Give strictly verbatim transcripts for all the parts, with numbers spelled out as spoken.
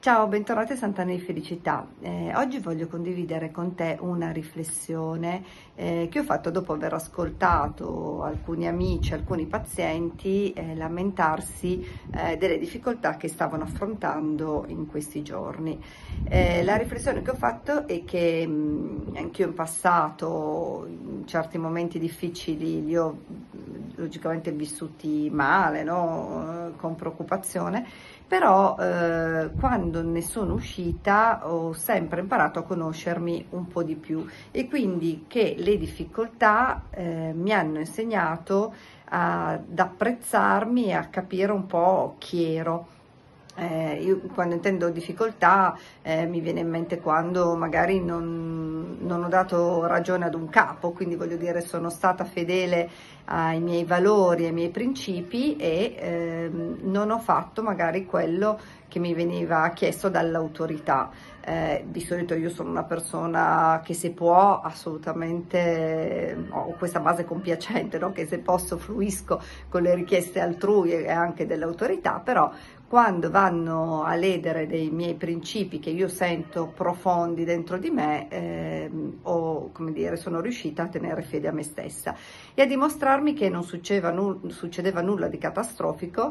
Ciao, bentornati a Sant'Anna di Felicità. Eh, oggi voglio condividere con te una riflessione eh, che ho fatto dopo aver ascoltato alcuni amici, alcuni pazienti eh, lamentarsi eh, delle difficoltà che stavano affrontando in questi giorni. Eh, la riflessione che ho fatto è che mh, anch'io in passato, in certi momenti difficili, li ho logicamente vissuti male, no? Con preoccupazione, però eh, quando ne sono uscita ho sempre imparato a conoscermi un po' di più e quindi che le difficoltà eh, mi hanno insegnato ad apprezzarmi e a capire un po' chi ero. Eh, io quando intendo difficoltà eh, mi viene in mente quando magari non, non ho dato ragione ad un capo, quindi voglio dire sono stata fedele ai miei valori, ai miei principi e ehm, non ho fatto magari quello che mi veniva chiesto dall'autorità. Eh, di solito io sono una persona che se può assolutamente ho questa base compiacente, no? Che se posso fluisco con le richieste altrui e anche dell'autorità, però quando vanno a ledere dei miei principi che io sento profondi dentro di me, eh, o, come dire, sono riuscita a tenere fede a me stessa e a dimostrarmi che non succedeva, nu- succedeva nulla di catastrofico.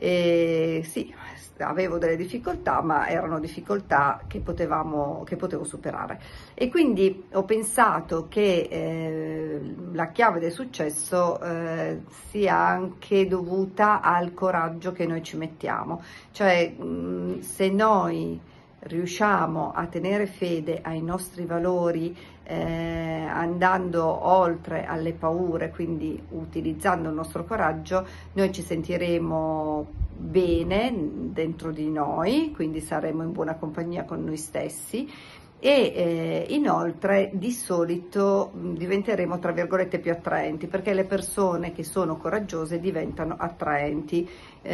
E sì, avevo delle difficoltà, ma erano difficoltà che potevamo, che potevo superare. E quindi ho pensato che eh, la chiave del successo eh, sia anche dovuta al coraggio che noi ci mettiamo. Cioè, mh, se noi riusciamo a tenere fede ai nostri valori, eh, andando oltre alle paure, quindi utilizzando il nostro coraggio, noi ci sentiremo bene dentro di noi, quindi saremo in buona compagnia con noi stessi e eh, inoltre di solito mh, diventeremo tra virgolette più attraenti, perché le persone che sono coraggiose diventano attraenti,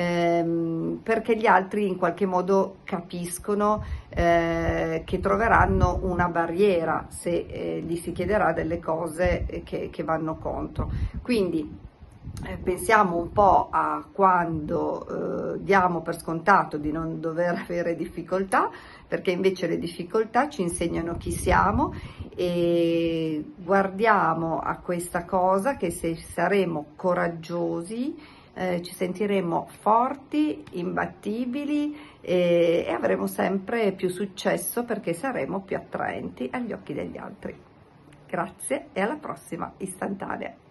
ehm, perché gli altri in qualche modo capiscono eh, che troveranno una barriera se eh, gli si chiederà delle cose che, che vanno contro. Quindi Eh, pensiamo un po' a quando eh, diamo per scontato di non dover avere difficoltà, perché invece le difficoltà ci insegnano chi siamo e guardiamo a questa cosa che se saremo coraggiosi eh, ci sentiremo forti, imbattibili e, e avremo sempre più successo perché saremo più attraenti agli occhi degli altri. Grazie e alla prossima istantanea.